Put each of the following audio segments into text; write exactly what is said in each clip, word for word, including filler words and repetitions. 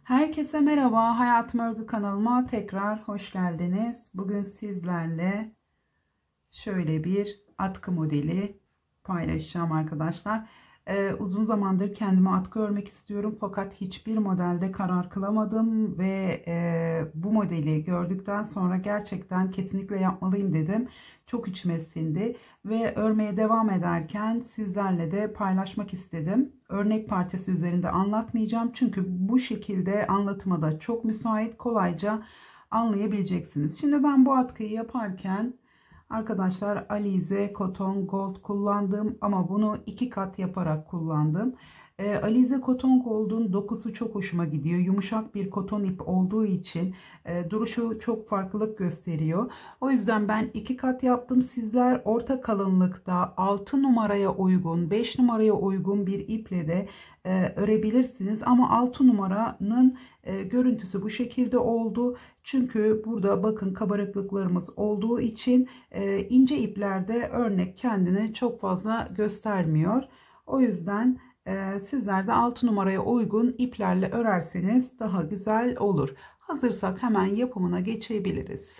Herkese merhaba. Hayatım Örgü kanalıma tekrar hoş geldiniz. Bugün sizlerle şöyle bir atkı modeli paylaşacağım arkadaşlar. Ee, uzun zamandır kendime atkı örmek istiyorum fakat hiçbir modelde karar kılamadım ve e, bu modeli gördükten sonra gerçekten kesinlikle yapmalıyım dedim. Çok içime sindi ve örmeye devam ederken sizlerle de paylaşmak istedim. Örnek parçası üzerinde anlatmayacağım çünkü bu şekilde anlatıma da çok müsait, kolayca anlayabileceksiniz. Şimdi ben bu atkıyı yaparken arkadaşlar Alize Cotton Gold kullandım ama bunu iki kat yaparak kullandım. E, Alize Cotton Gold'un dokusu çok hoşuma gidiyor. Yumuşak bir koton ip olduğu için e, duruşu çok farklılık gösteriyor. O yüzden ben iki kat yaptım. Sizler orta kalınlıkta altı numaraya uygun, beş numaraya uygun bir iple de e, örebilirsiniz. Ama altı numaranın e, görüntüsü bu şekilde oldu. Çünkü burada bakın kabarıklıklarımız olduğu için e, ince iplerde örnek kendini çok fazla göstermiyor. O yüzden e, sizler de altı numaraya uygun iplerle örerseniz daha güzel olur. Hazırsak hemen yapımına geçebiliriz.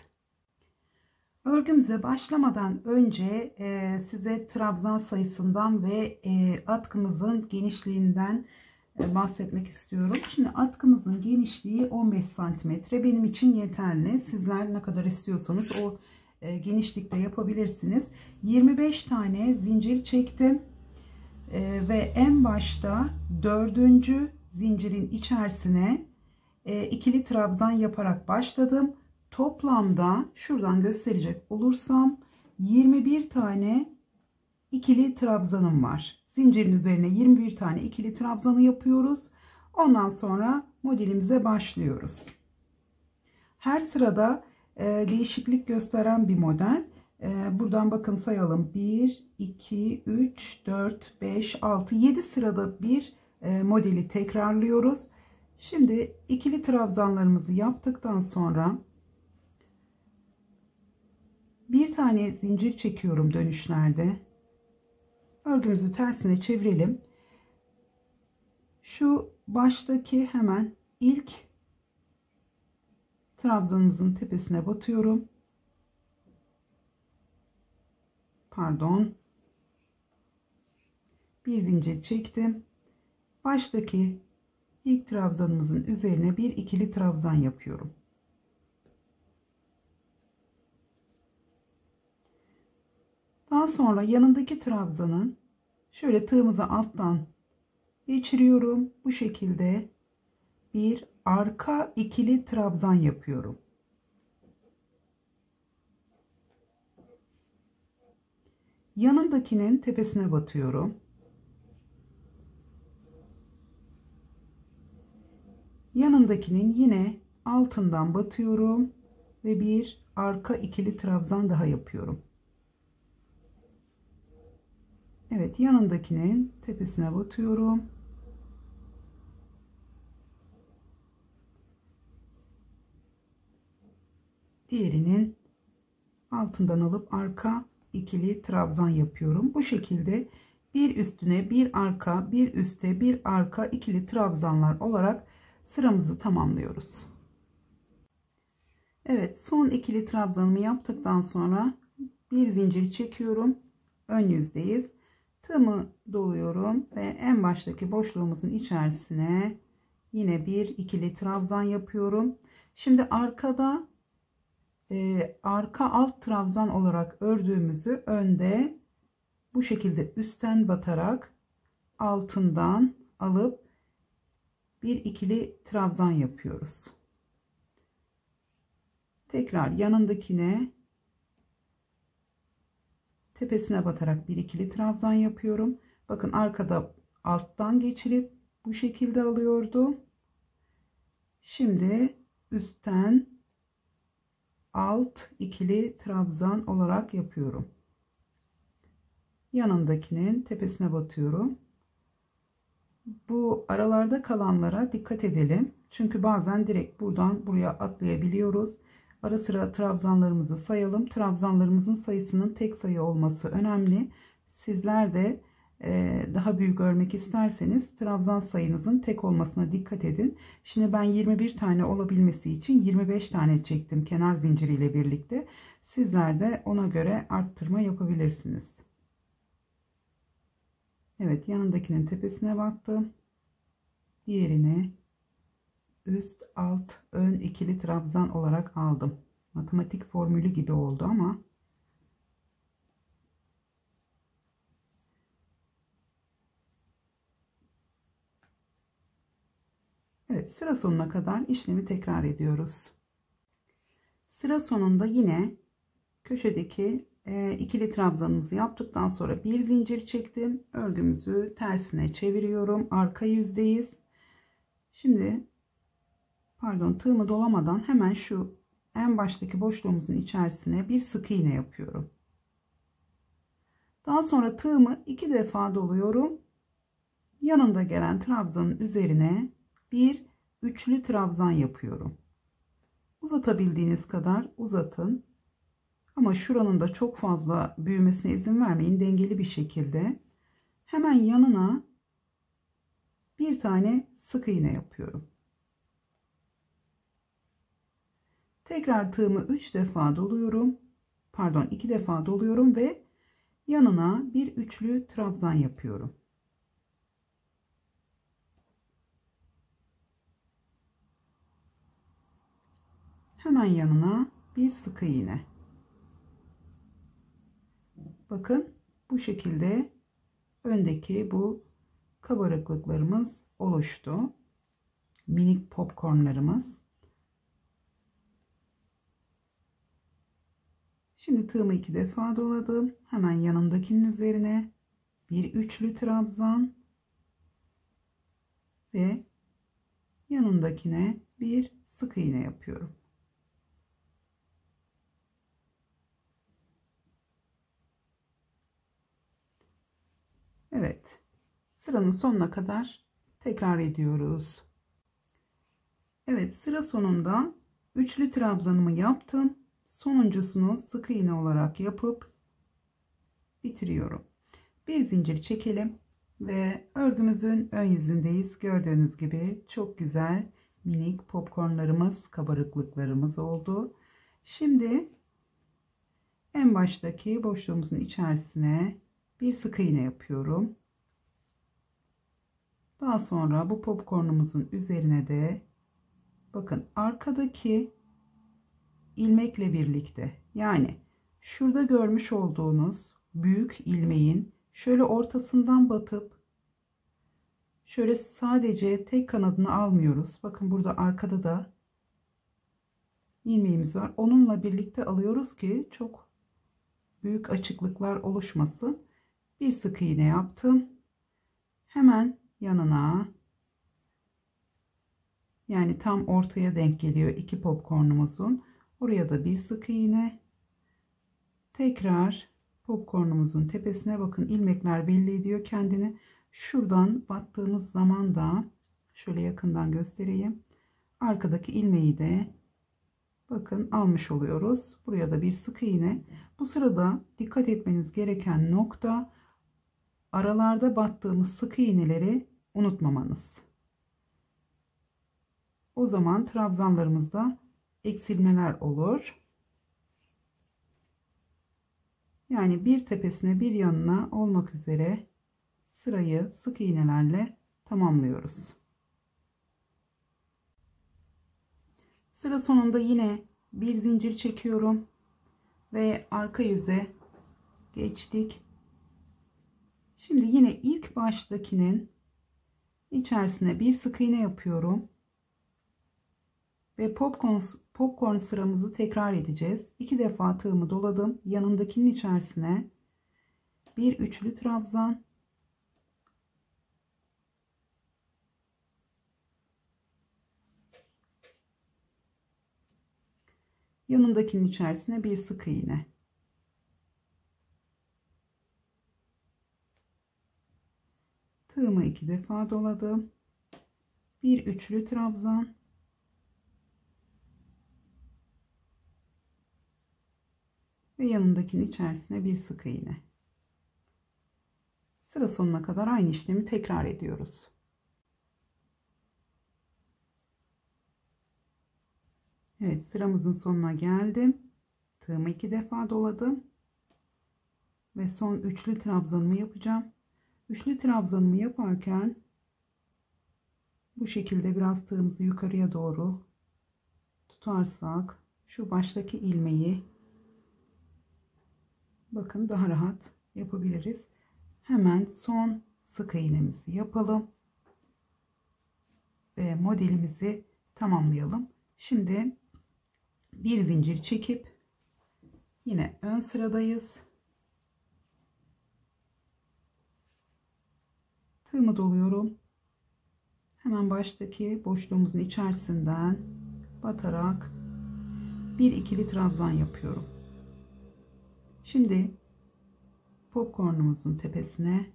Örgümüze başlamadan önce e, size trabzan sayısından ve e, atkımızın genişliğinden e, bahsetmek istiyorum. Şimdi atkımızın genişliği on beş santimetre benim için yeterli. Sizler ne kadar istiyorsanız o e, genişlikte yapabilirsiniz. yirmi beş tane zincir çektim e, ve en başta dördüncü zincirin içerisine e, ikili trabzan yaparak başladım. Toplamda şuradan gösterecek olursam yirmi bir tane ikili trabzanım var. Zincirin üzerine yirmi bir tane ikili trabzanı yapıyoruz. Ondan sonra modelimize başlıyoruz. Her sırada e, değişiklik gösteren bir model. E, buradan bakın sayalım. bir, iki, üç, dört, beş, altı, yedi sırada bir e, modeli tekrarlıyoruz. Şimdi ikili trabzanlarımızı yaptıktan sonra bir tane zincir çekiyorum dönüşlerde. Örgümüzü tersine çevirelim. Şu baştaki hemen ilk trabzanımızın tepesine batıyorum. Pardon. Bir zincir çektim. Baştaki ilk trabzanımızın üzerine bir ikili trabzan yapıyorum. Daha sonra yanındaki trabzanın şöyle tığımızı alttan geçiriyorum. Bu şekilde bir arka ikili trabzan yapıyorum. Yanındakinin tepesine batıyorum. Yanındakinin yine altından batıyorum ve bir arka ikili trabzan daha yapıyorum. Evet, yanındakinin tepesine batıyorum. Diğerinin altından alıp arka ikili trabzan yapıyorum. Bu şekilde bir üstüne bir arka, bir üste bir arka ikili trabzanlar olarak sıramızı tamamlıyoruz. Evet, son ikili trabzanımı yaptıktan sonra bir zincir çekiyorum. Ön yüzdeyiz. Tığımı doluyorum ve en baştaki boşluğumuzun içerisine yine bir ikili trabzan yapıyorum. Şimdi arkada e, arka alt trabzan olarak ördüğümüzü önde bu şekilde üstten batarak altından alıp bir ikili trabzan yapıyoruz. Tekrar yanındakine tepesine batarak bir ikili trabzan yapıyorum. Bakın arkada alttan geçirip bu şekilde alıyordu. Şimdi üstten alt ikili trabzan olarak yapıyorum. Yanındakinin tepesine batıyorum. Bu aralarda kalanlara dikkat edelim. Çünkü bazen direkt buradan buraya atlayabiliyoruz. Ara sıra trabzanlarımızı sayalım. Trabzanlarımızın sayısının tek sayı olması önemli. Sizler de e, daha büyük örmek isterseniz trabzan sayınızın tek olmasına dikkat edin. Şimdi ben yirmi bir tane olabilmesi için yirmi beş tane çektim kenar zinciriyle birlikte. Sizler de ona göre arttırma yapabilirsiniz. Evet, yanındakinin tepesine battım. Diğerini üst alt ön ikili trabzan olarak aldım. Matematik formülü gibi oldu ama evet, sıra sonuna kadar işlemi tekrar ediyoruz. Sıra sonunda yine köşedeki e, ikili trabzanımızı yaptıktan sonra bir zincir çektim. Örgümüzü tersine çeviriyorum. Arka yüzdeyiz. Şimdi pardon, tığımı dolamadan hemen şu en baştaki boşluğumuzun içerisine bir sık iğne yapıyorum. Daha sonra tığımı iki defa doluyorum. Yanında gelen trabzanın üzerine bir üçlü trabzan yapıyorum. Uzatabildiğiniz kadar uzatın. Ama şuranın da çok fazla büyümesine izin vermeyin. Dengeli bir şekilde. Hemen yanına bir tane sık iğne yapıyorum. Tekrar tığımı üç defa doluyorum. Pardon, iki defa doluyorum ve yanına bir üçlü trabzan yapıyorum. Hemen yanına bir sık iğne. Bakın bu şekilde öndeki bu kabarıklıklarımız oluştu. Minik popcornlarımız. Şimdi tığımı iki defa doladım. Hemen yanındakinin üzerine bir üçlü trabzan ve yanındakine bir sık iğne yapıyorum. Evet, sıranın sonuna kadar tekrar ediyoruz. Evet, sıra sonunda üçlü trabzanımı yaptım. Sonuncusunu sık iğne olarak yapıp bitiriyorum. Bir zincir çekelim ve örgümüzün ön yüzündeyiz. Gördüğünüz gibi çok güzel minik popcornlarımız, kabarıklıklarımız oldu. Şimdi en baştaki boşluğumuzun içerisine bir sık iğne yapıyorum. Daha sonra bu popcornumuzun üzerine de bakın arkadaki ilmekle birlikte, yani şurada görmüş olduğunuz büyük ilmeğin şöyle ortasından batıp şöyle sadece tek kanadını almıyoruz. Bakın burada arkada da ilmeğimiz var. Onunla birlikte alıyoruz ki çok büyük açıklıklar oluşmasın. Bir sık iğne yaptım. Hemen yanına, yani tam ortaya denk geliyor iki popcornumuzun. Oraya da bir sık iğne. Tekrar popcornumuzun tepesine bakın, ilmekler belli ediyor kendini. Şuradan battığımız zaman da şöyle yakından göstereyim. Arkadaki ilmeği de bakın almış oluyoruz. Buraya da bir sık iğne. Bu sırada dikkat etmeniz gereken nokta, aralarda battığımız sık iğneleri unutmamanız. O zaman trabzanlarımızda eksilmeler olur. Yani bir tepesine bir yanına olmak üzere sırayı sık iğnelerle tamamlıyoruz. Sıra sonunda yine bir zincir çekiyorum ve arka yüze geçtik. Şimdi yine ilk baştakinin içerisine bir sık iğne yapıyorum ve popcorn, popcorn sıramızı tekrar edeceğiz. İki defa tığımı doladım. Yanındakinin içerisine bir üçlü trabzan, yanındakinin içerisine bir sık iğne. Tığımı iki defa doladım. Bir üçlü trabzan, ve yanındakinin içerisine bir sık iğne. Sıra sonuna kadar aynı işlemi tekrar ediyoruz. Evet, sıramızın sonuna geldim. Tığımı iki defa doladım. Ve son üçlü trabzanımı yapacağım. Üçlü trabzanımı yaparken bu şekilde biraz tığımızı yukarıya doğru tutarsak şu baştaki ilmeği bakın daha rahat yapabiliriz. Hemen son sık iğnemizi yapalım ve modelimizi tamamlayalım. Şimdi bir zincir çekip yine ön sıradayız. Tığımı doluyorum. Hemen baştaki boşluğumuzun içerisinden batarak bir ikili trabzan yapıyorum. Şimdi popcornumuzun tepesine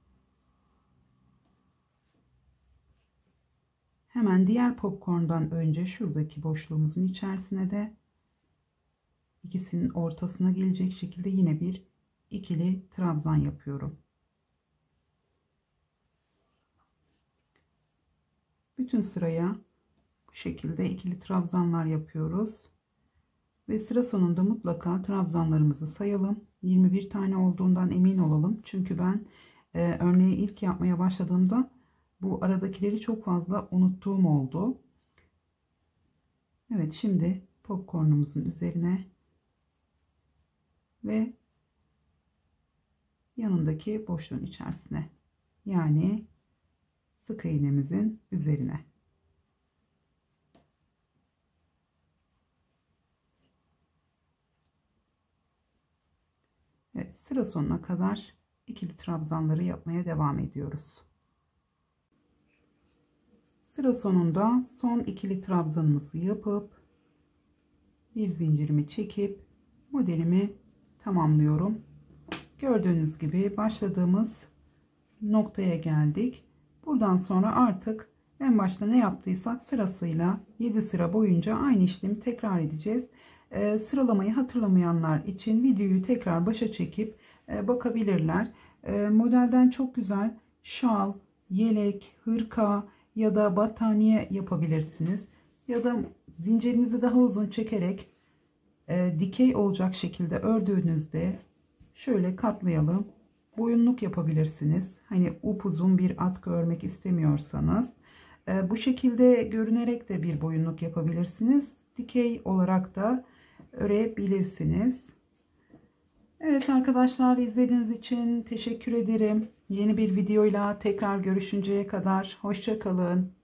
hemen diğer popcorndan önce şuradaki boşluğumuzun içerisine de ikisinin ortasına gelecek şekilde yine bir ikili trabzan yapıyorum. Bütün sıraya bu şekilde ikili trabzanlar yapıyoruz. Ve sıra sonunda mutlaka trabzanlarımızı sayalım. yirmi bir tane olduğundan emin olalım. Çünkü ben e, örneği ilk yapmaya başladığımda bu aradakileri çok fazla unuttuğum oldu. Evet, şimdi popcornumuzun üzerine ve yanındaki boşluğun içerisine, yani sık iğnemizin üzerine. Evet, sıra sonuna kadar ikili trabzanları yapmaya devam ediyoruz. Sıra sonunda son ikili trabzanımızı yapıp bir zincirimi çekip modelimi tamamlıyorum. Gördüğünüz gibi başladığımız noktaya geldik. Buradan sonra artık en başta ne yaptıysak sırasıyla yedi sıra boyunca aynı işlemi tekrar edeceğiz. Ee, sıralamayı hatırlamayanlar için videoyu tekrar başa çekip e, bakabilirler. E, modelden çok güzel şal, yelek, hırka ya da battaniye yapabilirsiniz. Ya da zincirinizi daha uzun çekerek e, dikey olacak şekilde ördüğünüzde şöyle katlayalım. Boyunluk yapabilirsiniz. Hani upuzun bir atkı örmek istemiyorsanız. E, bu şekilde görünerek de bir boyunluk yapabilirsiniz. Dikey olarak da örebilirsiniz. Evet arkadaşlar, izlediğiniz için teşekkür ederim. Yeni bir videoyla tekrar görüşünceye kadar hoşça kalın.